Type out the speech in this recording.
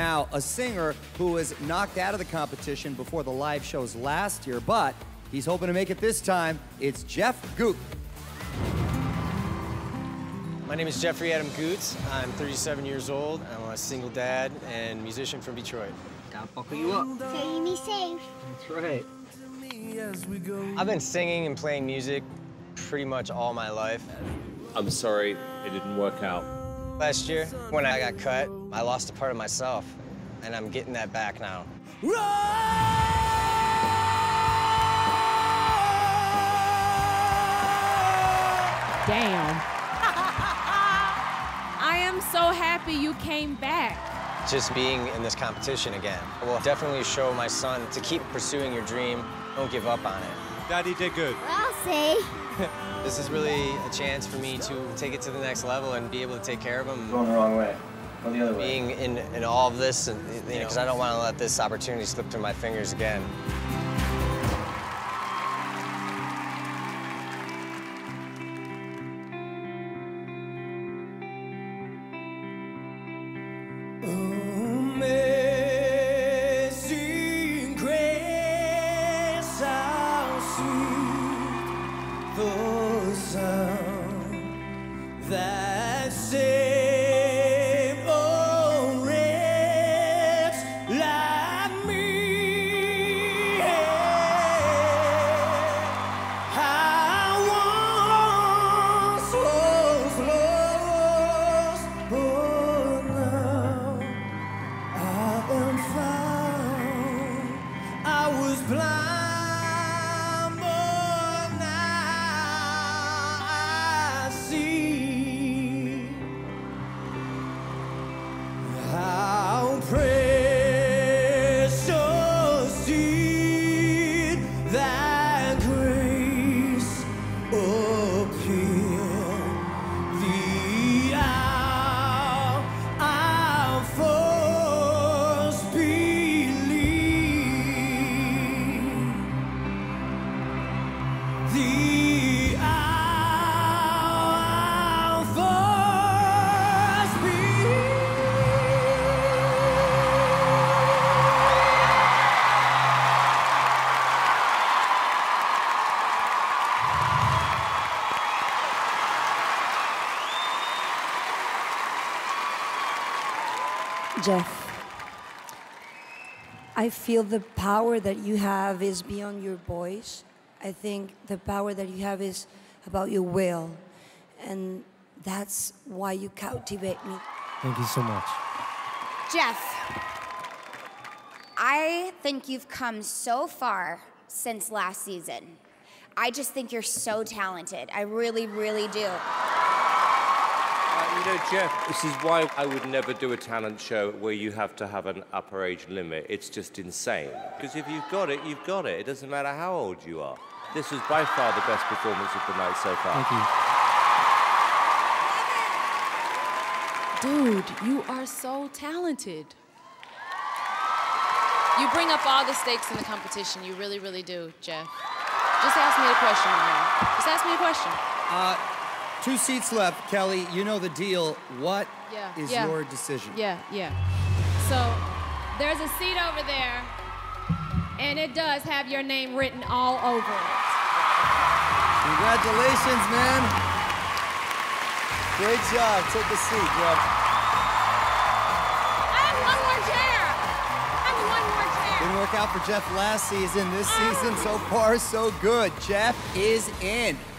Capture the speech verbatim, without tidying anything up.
Now, a singer who was knocked out of the competition before the live shows last year, but he's hoping to make it this time. It's Jeff Goots. My name is Jeffrey Adam Goots. I'm thirty-seven years old. I'm a single dad and musician from Detroit. I'll buckle you up. So you be safe. That's right. I've been singing and playing music pretty much all my life. I'm sorry it didn't work out. Last year, when I got cut, I lost a part of myself, and I'm getting that back now. Damn. I am so happy you came back. Just being in this competition again will definitely show my son to keep pursuing your dream. Don't give up on it. Daddy did good. I'll see. This is really a chance for me to take it to the next level and be able to take care of him. Going the wrong way. Go the other way. Being in, in all of this, and you know, because I don't want to let this opportunity slip through my fingers again. Amazing grace, how sweet the sound that saved a wretch like me. I once was lost, but now I am found. I was blind, but now I see how precious did that grace appear. The hour I first believed, the hour I first Jeff, I feel the power that you have is beyond your voice. I think the power that you have is about your will, and that's why you captivate me. Thank you so much. Jeff, I think you've come so far since last season. I just think you're so talented. I really, really do. Uh, you know, Jeff, this is why I would never do a talent show where you have to have an upper age limit. It's just insane. Because if you've got it, you've got it. It doesn't matter how old you are. This was by far the best performance of the night so far. Thank you. Dude, you are so talented. You bring up all the stakes in the competition. You really, really do, Jeff. Just ask me a question, man. Just ask me a question. Uh, two seats left. Kelly, you know the deal. What Yeah, is yeah. your decision? Yeah, yeah. So there's a seat over there, and it does have your name written all over it. Congratulations, man. Great job. Take a seat, Jeff. I have one more chair. I have one more chair. Didn't work out for Jeff last season. This season, so far, so good. Jeff is in.